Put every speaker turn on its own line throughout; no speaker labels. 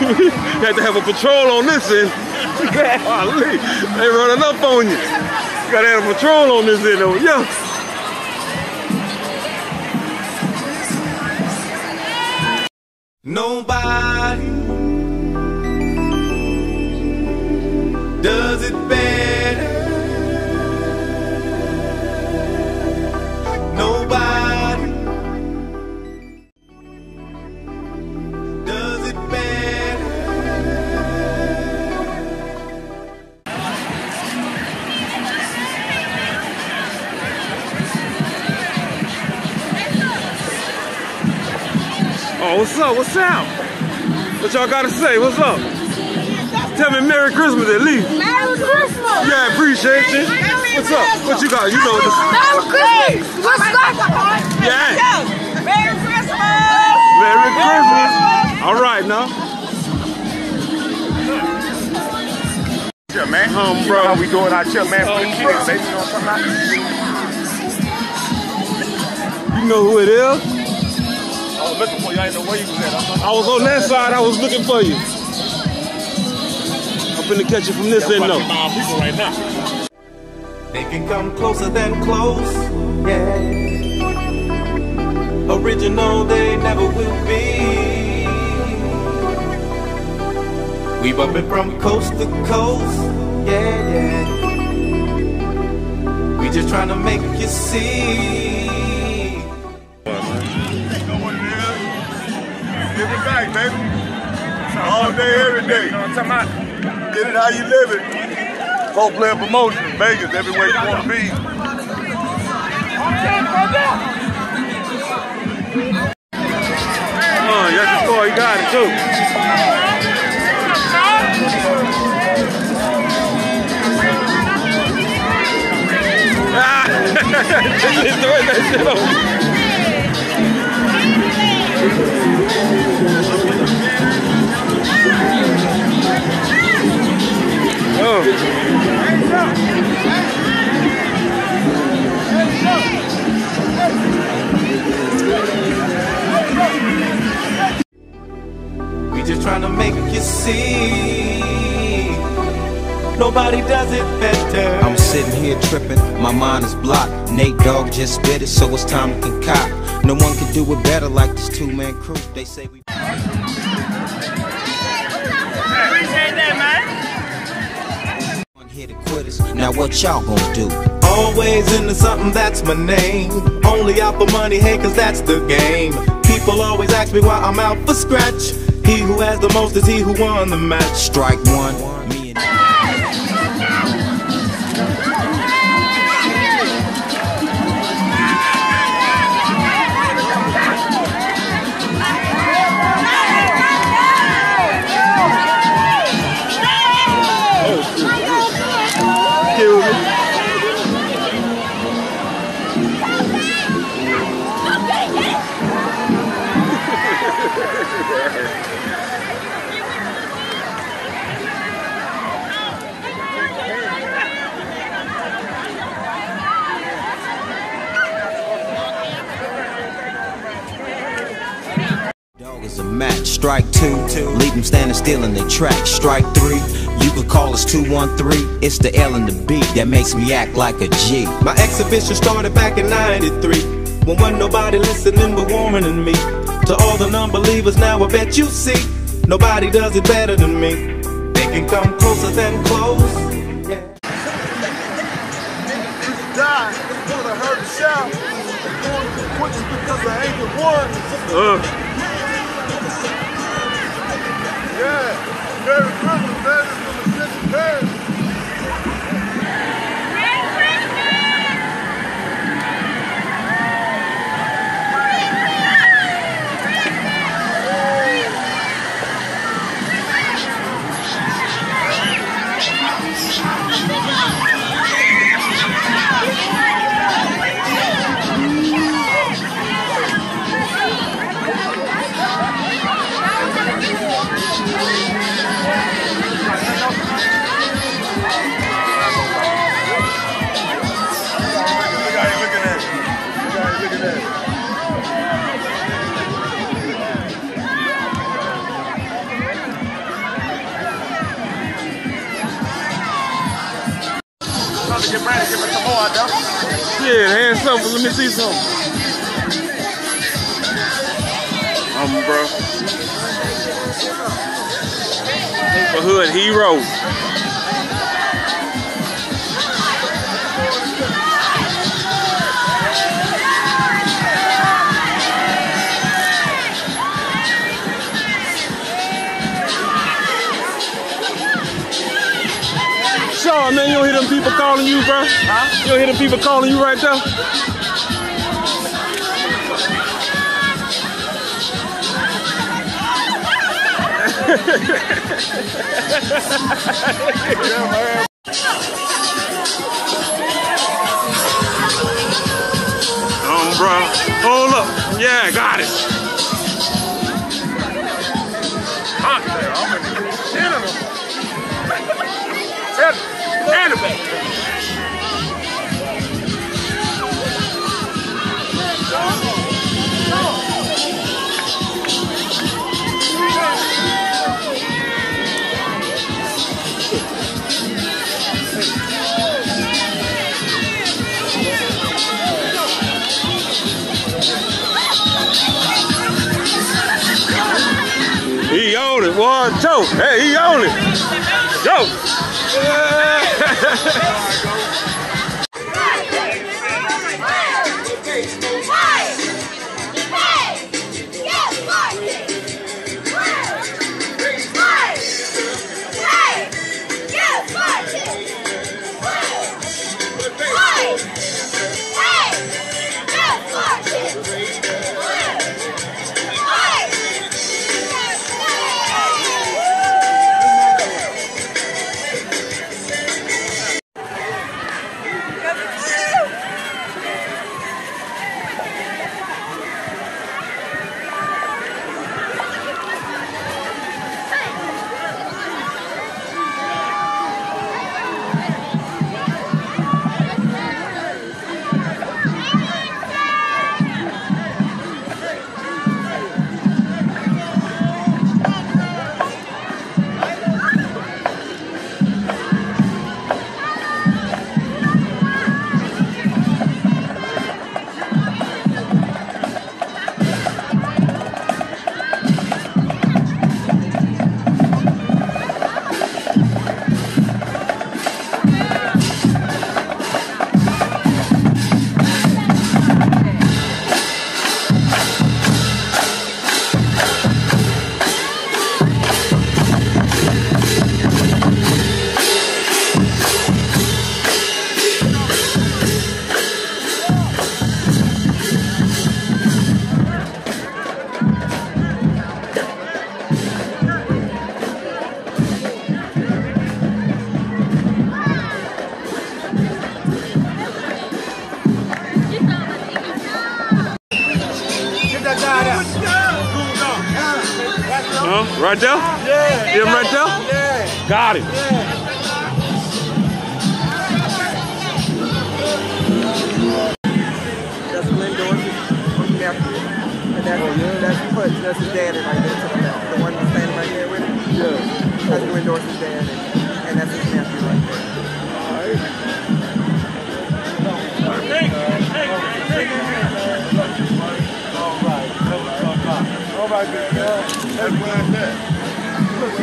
Had to have a patrol on this end. Golly, they running up on you. Gotta have a patrol on this end over here.
Nobody does it better. Nobody does it better.
Oh, what's up? What's up? What y'all gotta say? What's up? Tell me Merry Christmas at least.
Merry Christmas!
Yeah, I appreciate you. What's up? What you got? You know this.
Merry Christmas! What's up?
Yeah.
Merry Christmas!
Merry Christmas. All right, now.
Yeah, man.
Bro.
You know how we doing our chill, man, for the kids, baby. You know what I'm talking about?
You know who it is?
I was looking for you. I didn't know where you was at.
I was on that side. I was looking for you. I'm finna catch you from this end, though.
People right now.
They can come closer than close, yeah. Original they never will be. We bumpin' from coast to coast, yeah, yeah. We just tryna make you see.
Living back, baby. All day, every day. You know what I'm talking about? Get it how you live it. Whole player promotion, Vegas, everywhere you want to be.
Come on, you got the score. You got it, too. Just throwing that shit over.
We just trying to make you see. Nobody does it better.
I'm sitting here tripping, my mind is blocked. Nate Dogg just spit it, so it's time to concoct. No one can do it better like this two-man crew. They say we
Appreciate that, man.
here to quit us. Now what y'all gonna do?
Always into something, that's my name. Only out for money, hey, cause that's the game. People always ask me why I'm out for scratch. He who has the most is he who won the match.
Strike one, me and is a match. Strike two, leave them standing still in their track. Strike three, you could call us 213. It's the L and the B that makes me act like a G.
My exhibition started back in '93, when wasn't nobody listening but warmer than me. To all the non-believers now I bet you see, nobody does it better than me. They can come closer than close, yeah.
Die, want to hurt the shout. Quit because I ain't the one. Yeah, Merry Christmas, man. It's from the Ascension parents.
something. Let me see something. Bro. Neighborhood hero. Shawn, man, you don't hear them people calling you, bro? Huh? You don't hear them people calling you right there? Bro. Hold up. Yeah, got it. Hot there. I'm in He on it, 1, 2. Hey, he on it. Go. Right there? Yeah. Him right there?
Yeah.
Got it.
Yeah.
That's Glenn Dorsey, nephew. And that's Punch, that's his daddy right there to the left. The one that's standing right there with him. Yeah. That's Glenn Dorsey's dad, and that's his nephew right there.
All right, good. That's where it's at. Look,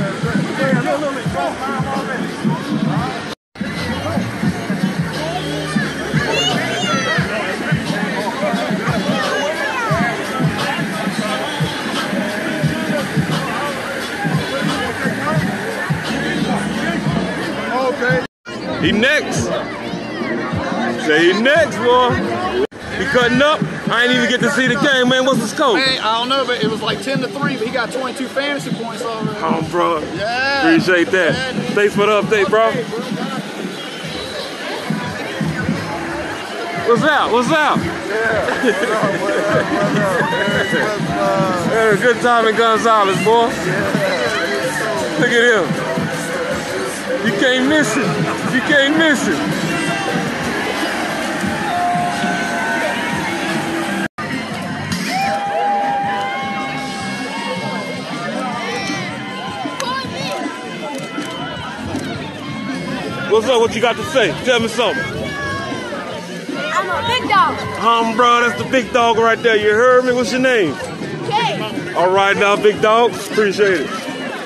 okay.
He next. Say he next, boy. He cutting up. I ain't even get to see the game, man. What's the score?
Man, I don't know, but it was like 10-3, but he got 22 fantasy points already.
Oh, bro.
Yeah.
Appreciate that.
Yeah.
Thanks for the update, bro. What's up? What's up?
Yeah.
Had a good time in Gonzales, boy. Look at him. You can't miss it. You can't miss it. What's up? What you got to say? Tell me something.
I'm a big dog.
Bro, that's the big dog right there. You heard me? What's your name?
Jay.
All right, now, big dog. Appreciate it.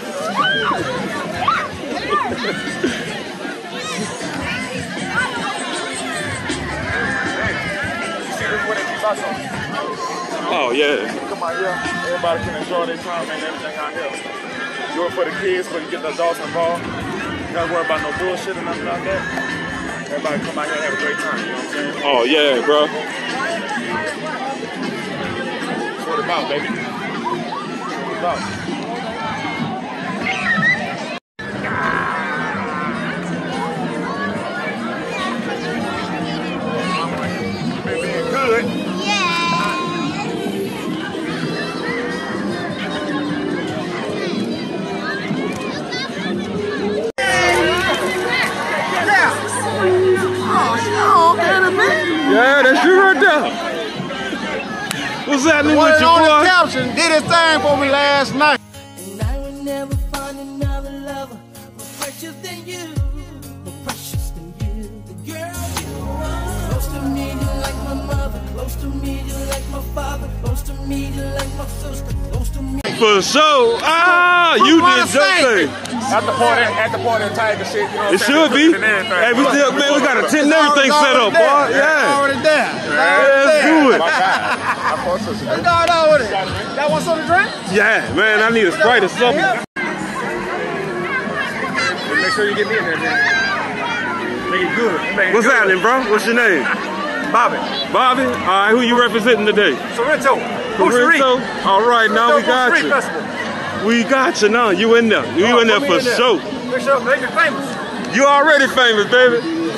Oh, yeah.
Come out here. Everybody can enjoy their time and everything out here. Do it for the kids, but you get the adults involved. You gotta worry about no bullshit or nothing like that. Everybody come out here and have a great time, you know what I'm saying?
Oh, yeah, bro.
That's what it's about, baby. That's what it's about. Been being good.
Yeah, that's you right there. What's happening with you,
on
boy?
the couch and did his thing for me last night.
And I will never find another lover more precious than you, more precious than you. The girl you are. Close to me, you like my mother. Close to me, you like my father. Close to me, you like my sister. Close to me.
For sure. Ah, you did your thing.
At the party and Tiger shit, you know what I'm
It
saying?
should be. Hey, we still, man, we got a tent and everything set up, boy. Yeah.
Already there.
Let's do it.
My God.
What's going on with it? Y'all want something to drink?
Yeah, man, I need a Sprite or something.
Make sure you get me in there, man. Make it good.
What's happening, bro? What's your name?
Bobby.
Bobby? All right, who you representing today?
Sorrento.
Sorrento? All right, now we got you. We got you now. You in there. You in there for sure.
Make sure make it famous.
You already famous, baby.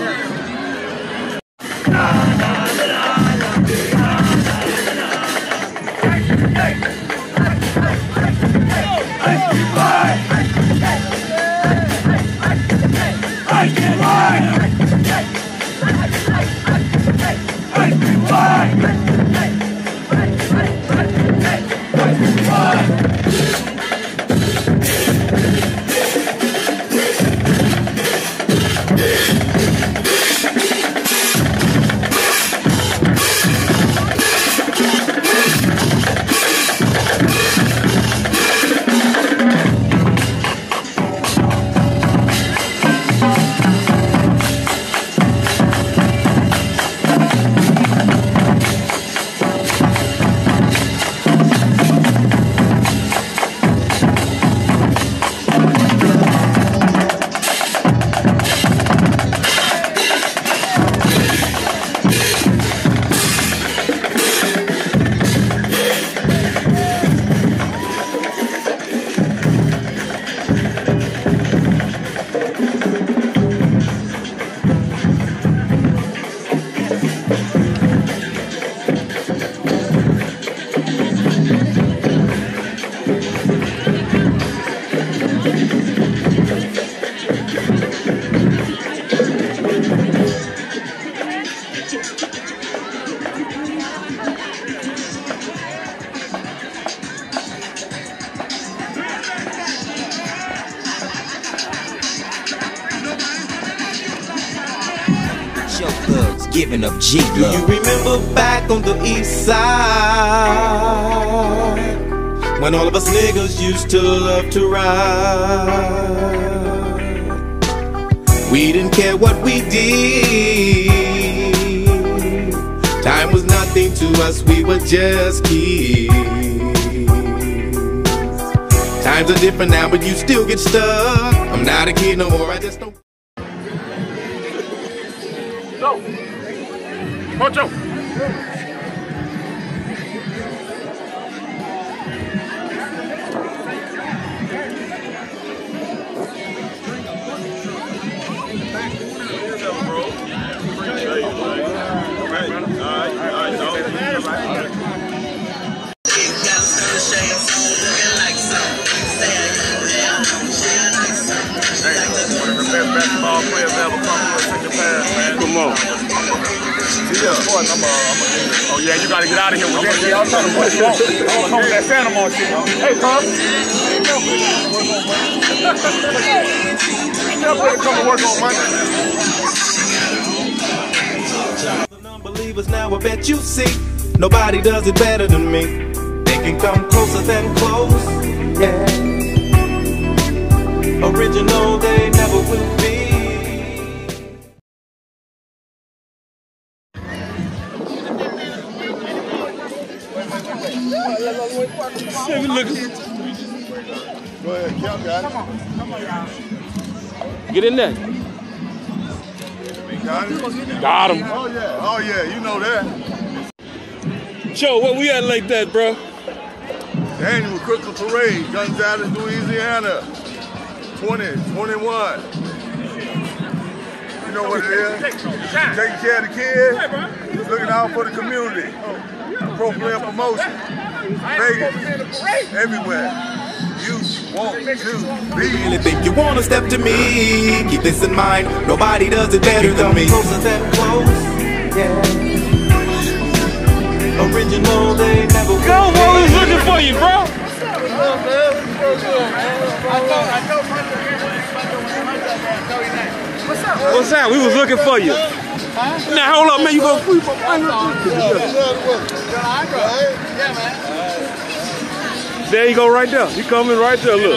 Giving up G love.
Do you remember back on the east side when all of us niggas used to love to ride? We didn't care what we did. Time was nothing to us, we were just kids. Times are different now, but you still get stuck. I'm not a kid no more, I just don't.
Go. Poncho. Basketball players ever come through and take your pass, man.
Come on.
Oh yeah, you gotta get out of here with that. I'm trying to put you on. I'm gonna come with that Santa Mon shit. Hey, Tom. Come to work on Monday.
non-believers now I bet you see. Nobody does it better than me. They can come closer than close, yeah. Original they never will be.
Go ahead, Kim, got it.
Come on, y'all.
Get in there.
Got it?
Got him.
Oh yeah, you know that.
Joe, where we at like that, bro?
The annual Christmas Parade, Gonzales, Louisiana, 2021. You know what it is? Taking care of the kids, looking out for the community. Pro-player promotion. Vegas, everywhere. You want to be.
Really think you wanna step to me? Keep this in mind. Nobody does it better than me. Closer than close, yeah. Original, they never will.
Go, boy, we was looking for you, bro. What's that? We was looking for you. Now hold up, man. You go.
Yeah, man.
There you go, right there. You coming right there. Look.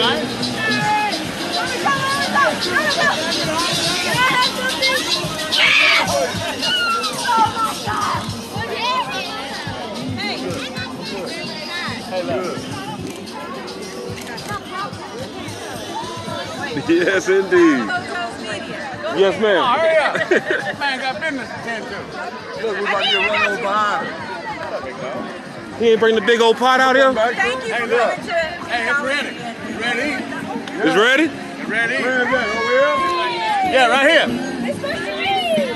Yes, indeed. Yes, ma'am.
Hurry up. Man got business to tend to.
Look, we about to get run over behind.
He ain't bring the big old pot out here?
Thank you for coming to.
Hey, it's ready. It's ready.
It's ready?
It's ready.
Where is that? Over here?
Yeah, right here.
It's supposed to be.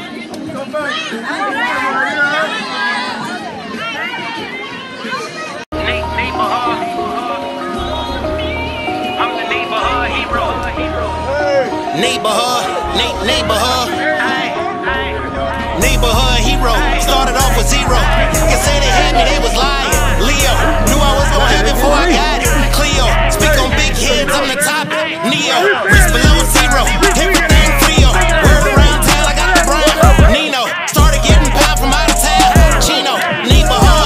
Neighborhood hero, started off with zero. You say they had me, they was lying. Leo, knew I was gonna have it before I got it. Cleo, speak on big heads, I'm the top. Neo, risk below zero, everything Frio. Word around town, I got the brown. Nino, started getting pound from out of town. Chino, neighborhood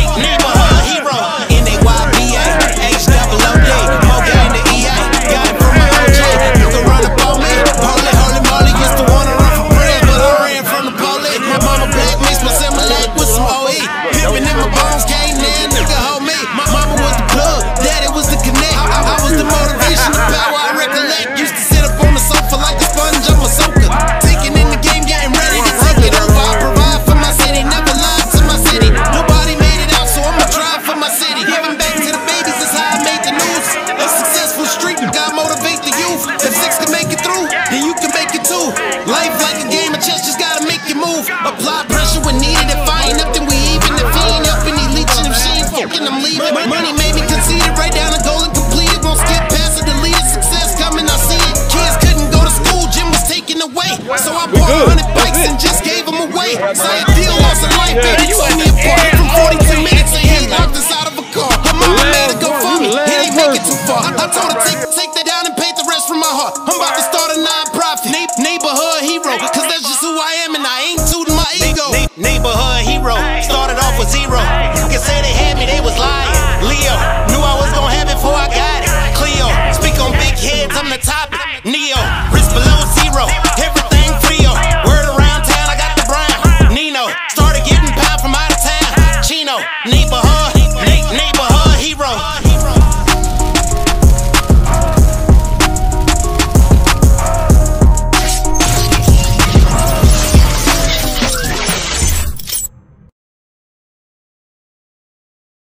hero. N-A-Y-B-A, H-double-O-D, more game than EA. Got it from my OJ, you can run up on me. Holy moly, used to wanna run for bread, but I ran from the police. My mama black mixed my Similac with some OE. Pimpin' in my bones, came there, nigga hold me. My mama was the plug, daddy was the connect. I was the motivation, the power I recollect. Used to sit up on the sofa like a sponge of a soaker. Thinking in the game, getting ready to take it over. I provide for my city, never lied to my city. Nobody made it out, so I'ma try for my city. Giving back to the babies is how I made the news. A successful street, God motivate the youth. If 6 can make it through, then you can make it too. Life like a game of chess, just gotta make it move. Apply pressure when needed. If I ain't up, then we even. If he ain't up and he leeching, if she ain't fucking, I'm leaving. Money made me conceited, right down the goal and completed. Won't skip past it, deleted. Success coming, I see it. Kids couldn't go to school, gym was taken away. So I bought 100 bikes and just gave them away. Signed a deal, lost a life, baby. Told me apart from 42 minutes and he locked us out of a car. Her mama made her go for me, it ain't make it too far. I told her take that down and paint the rest from my heart. I'm about to start a non-profit, neighborhood hero, cause that's just who I am and I ain't tooting my ego. Neighborhood hero, started off with zero. You can say they had me, they was lying. Leo, knew I was gonna have it before I got it. Cleo, speak on big heads, I'm the topic. Neo, risk below zero, everything Frio. Word around town, I got the brown. Nino, started getting pound from out of town. Chino, neighborhood hero.